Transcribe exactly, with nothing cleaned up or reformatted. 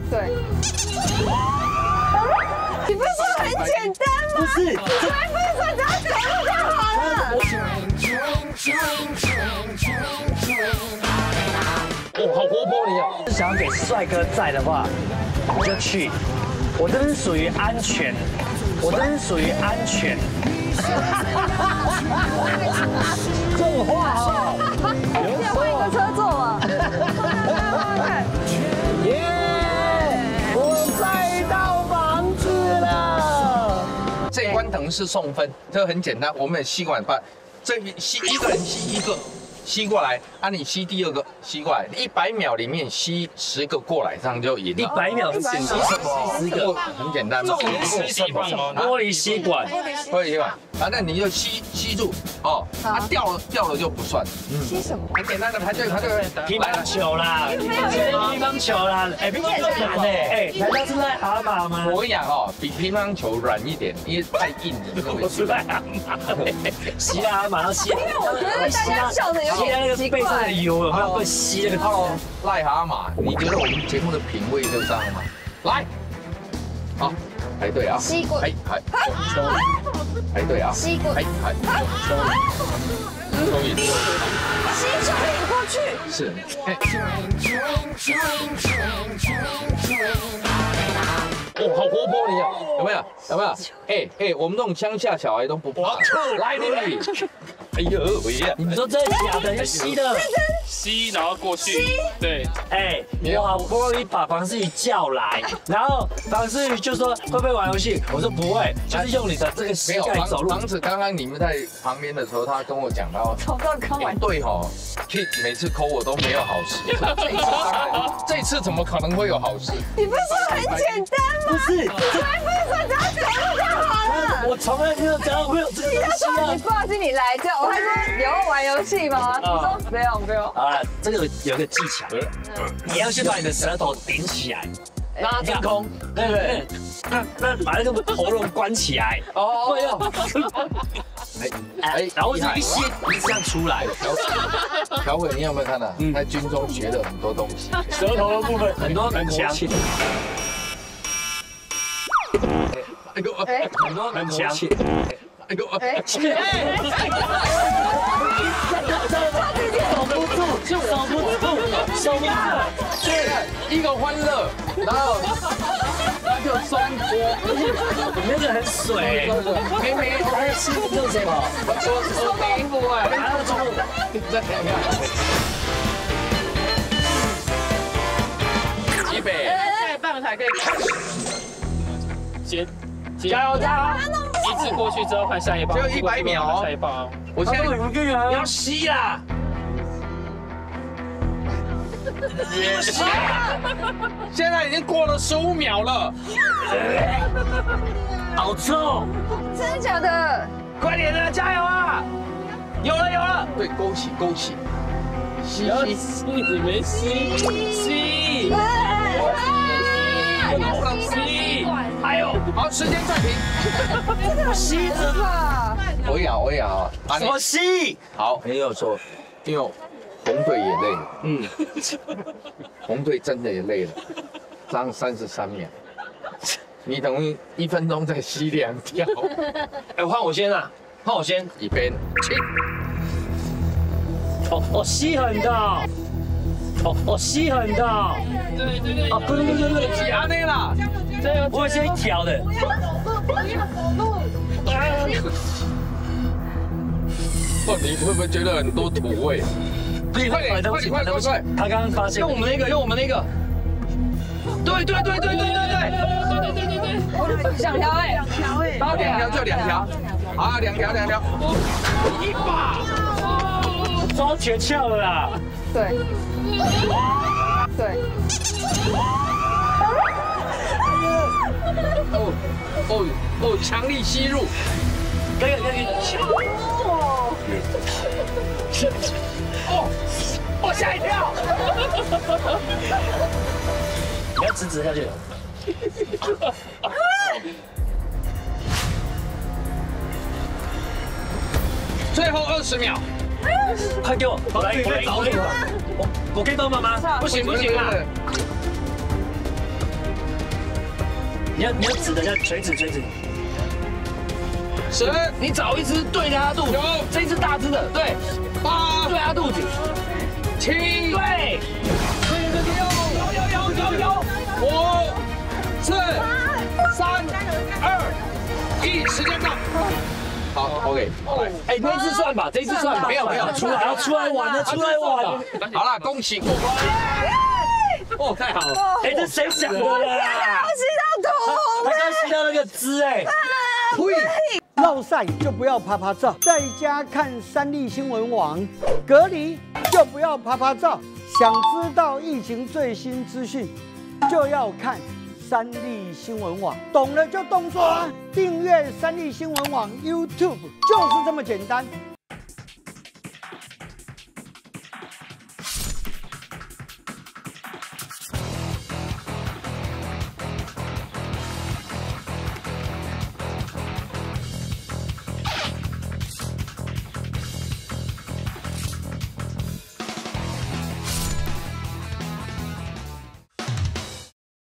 对。你不是说很简单吗？ 不是， 你还不是说只要走路就好了？ 哦，好活泼你啊！ 想要给帅哥载的话，你就去。我这是属于安全，我这是属于安全。这种话哦， 要换一个车坐吗？ 耶！我载到房子了。 这一关等于是送分，这很简单，我们也吸管把这吸一个人吸一个。吸过来，啊，你吸第二个，吸过来，一百秒里面吸十个过来，这样就赢了。 一百秒是吸什么？ 十个，很简单嘛。 吸吸棒吗？ 玻璃吸管， 玻璃吸管，反正你就吸吸住，哦，它掉了掉了就不算。 吸什么？ 很简单的排队排队。 乒乓球啦，乒乓球啦，哎，乒乓球难哎，哎，难道是癞蛤蟆吗？ 我跟你讲哦，比乒乓球软一点，因为太硬了。 我是癞蛤蟆，吸癞蛤蟆要吸， 因为我觉得大家笑的有吸那个点背上的油有没有会吸那个泡？ 癞蛤蟆，你觉得我们节目的品味就这样吗？来，好，排队啊！ 吸过， 排排，排队啊！ 吸过， 排排，终于， 吸抽引过去。 是，哦，好活泼你啊，有没有？有没有？哎哎，我们这种乡下小孩都不怕。来你，哎呦喂！ 你们说真的假的？要吸的？ 吸，然后过去。对。 哎，我好不容易把房思雨叫来，然后房思雨就说会不会玩游戏？我说不会，就是用你的这个膝盖走路。 房子刚刚你们在旁边的时候，他跟我讲到， 走到刚完。 对吼 ，Kid 每次抠我都没有好事，这一次这次怎么可能会有好事？ 你不是说很简单吗？ 不是， 你还不是说只要走路就好了？ 我从来没有讲到会有这个你东西啊那时候你。不好意思，你来这，我还说有要玩游戏吗？你说不用不用。 啊，这个有一个技巧，你要先把你的舌头顶起来， 拉真空， 对不对？那那把那个喉咙关起来， 哦， 对哦。哎，然后就一吸，一这样出来。 小伟，你有没有看到？在军中学了很多东西， 舌头的部分很多很强。 哎呦， 哎， 很多很强。 哎呦， 哎， 守不住，就守不住，守不住。 对，一个欢乐，然后他就酸锅， 你那个很水。 没没， 还有吃用什么？ 说说没不哎， 还要中午。 再看看，预备， 太棒才可以开始。先， 加油加油！ 一次过去之后换下一棒， 只有一百秒哦下一棒哦。 我现在你要吸啦！ 现在已经过了十五秒了， 好臭！ 真的假的？ 快点的，加油啊！有了有了，对，勾起勾起，吸吸吸，你没吸，吸，吸， 还有，好，时间暂停。 吸着吧。 我咬我咬啊！ 什么吸？ 好，没有错，因为红队也累了，嗯，红队真的也累了，这样三十三秒，你等于一分钟再吸两条。 哎，换我先啊，换我先。 一边起， 哦哦，吸很到，哦哦，吸很到。 对对对， 啊，不不不不不， 起安内啦， 我先调的。 哦，你会不会觉得很多土味？ 快点，快点，快点，快点，快！他刚刚发现， 用我们那个，用我们那个。对对对对对对对对对对对， 两条哎，两条哎， 然后两条就两条，啊，两条两条，一把， 抓诀窍了啦！ 对，对。 哦哦哦，强力吸入， 可以可以可以。 哦，我吓一跳。 你要直直下去。 最后二十秒， 快给我！我来，我来找你。我我可以帮忙吗？ 不行不行啊！ 你要你要指的要垂直垂直。 十，你找一只对着他肚子，这一只大只的，对，八，对他肚子，七，对，有有有有有，五，四，三，二，一，时间到。好 ，OK， 哎，那一只算吧，这一只算吧， 没有没有， 出来要出来玩了，出来玩了。 好了，恭喜过关。哦，太好了。 哎，这谁想的啦？ 吸到头， 他刚吸到那个汁哎。 呸！ 落晒就不要拍拍照，在家看三立新闻网；隔离就不要拍拍照。想知道疫情最新资讯，就要看三立新闻网。懂了就动作啊！订阅三立新闻网 YouTube 就是这么简单。